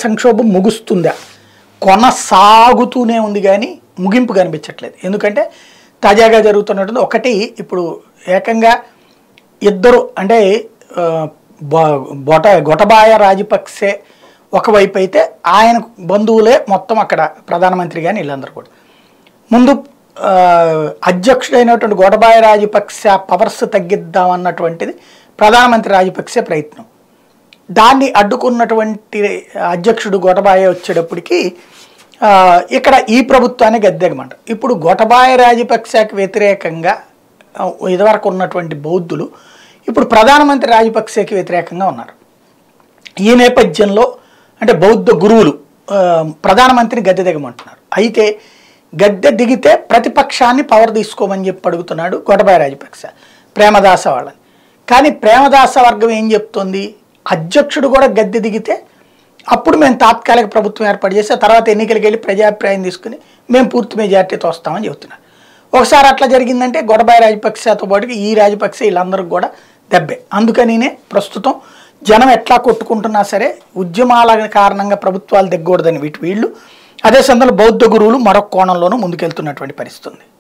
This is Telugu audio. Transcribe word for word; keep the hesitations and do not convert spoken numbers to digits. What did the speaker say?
సంక్షోభం ముగుస్తుందా, కొనసాగుతూనే ఉంది కానీ ముగింపు కనిపించట్లేదు. ఎందుకంటే తాజాగా జరుగుతున్నటువంటి ఒకటి ఇప్పుడు ఏకంగా ఇద్దరు అంటే బొట గొటబాయ రాజపక్సే ఒకవైపు అయితే ఆయన బంధువులే మొత్తం అక్కడ ప్రధానమంత్రి కానీ వీళ్ళందరూ కూడా ముందు అధ్యక్షుడైనటువంటి గోటబాయ రాజపక్స పవర్స్ తగ్గిద్దామన్నటువంటిది ప్రధానమంత్రి రాజపక్సే ప్రయత్నం. దాన్ని అడ్డుకున్నటువంటి అధ్యక్షుడు గోటబాయ వచ్చేటప్పటికి ఇక్కడ ఈ ప్రభుత్వాన్ని గద్దెగమంట. ఇప్పుడు గోటబాయ రాజపక్సకి వ్యతిరేకంగా ఇదివరకు ఉన్నటువంటి బౌద్ధులు ఇప్పుడు ప్రధానమంత్రి రాజపక్సకి వ్యతిరేకంగా ఉన్నారు. ఈ నేపథ్యంలో అంటే బౌద్ధ గురువులు ప్రధానమంత్రిని గద్దె దిగమంటున్నారు. అయితే గద్దె దిగితే ప్రతిపక్షాన్ని పవర్ తీసుకోమని చెప్పి అడుగుతున్నాడు గోటబాయ రాజపక్స ప్రేమదాస వాళ్ళని. కానీ ప్రేమదాస వర్గం ఏం చెప్తోంది, అధ్యక్షుడు కూడా గద్దె దిగితే అప్పుడు మేము తాత్కాలిక ప్రభుత్వం ఏర్పాటు చేసి తర్వాత ఎన్నికలకు వెళ్ళి ప్రజాభిప్రాయం తీసుకుని మేము పూర్తి మెజార్టీతో వస్తామని చెబుతున్నారు. ఒకసారి అట్లా జరిగిందంటే గోటబాయ రాజపక్సతో పాటుగా ఈ రాజపక్స వీళ్ళందరికీ కూడా దెబ్బే. అందుకనినే ప్రస్తుతం జనం ఎట్లా కొట్టుకుంటున్నా సరే ఉద్యమాల కారణంగా ప్రభుత్వాలు దిగకూడదని వీటి వీళ్ళు, అదే సందర్భంలో బౌద్ధ గురువులు మరొక కోణంలోనూ ముందుకెళ్తున్నటువంటి పరిస్థితి ఉంది.